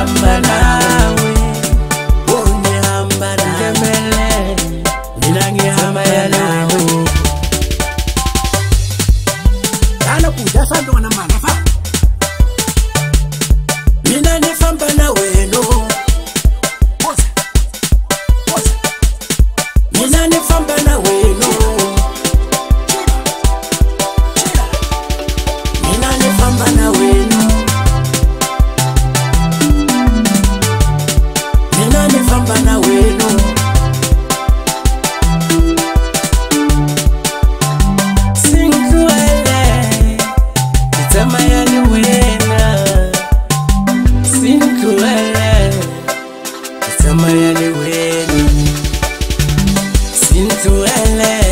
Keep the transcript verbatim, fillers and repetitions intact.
hamba nawe unge hamba nawe mina nge hamba ya nawe ana kuja fando na manafa mina ne famba nawe no poza poza mina ne famba nawe no mina ne famba nawe no mina ne famba nawe no sinkuele itama ya ni wena sinkuele itama ya ni wena sinkuele